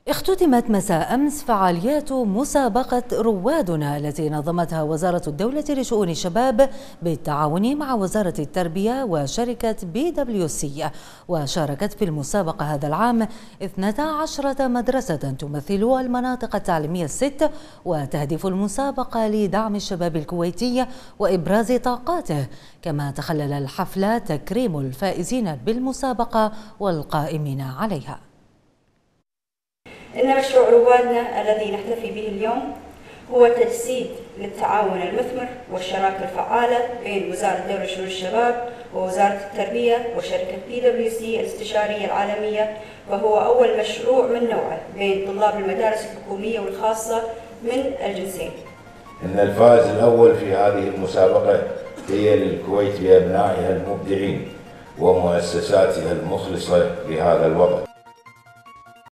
اختتمت مساء أمس فعاليات مسابقة روادنا التي نظمتها وزارة الدولة لشؤون الشباب بالتعاون مع وزارة التربية وشركة PwC. وشاركت في المسابقة هذا العام 12 مدرسة تمثل المناطق التعليمية الست، وتهدف المسابقة لدعم الشباب الكويتي وإبراز طاقاته. كما تخلل الحفل تكريم الفائزين بالمسابقة والقائمين عليها. إن مشروع روادنا الذي نحتفي به اليوم هو تجسيد للتعاون المثمر والشراكة الفعالة بين وزارة الدولة لشؤون الشباب ووزارة التربية وشركة PwC الاستشارية العالمية، وهو أول مشروع من نوعه بين طلاب المدارس الحكومية والخاصة من الجنسين. إن الفائز الأول في هذه المسابقة هي للكويت بأبنائها المبدعين ومؤسساتها المخلصة لهذا الوطن.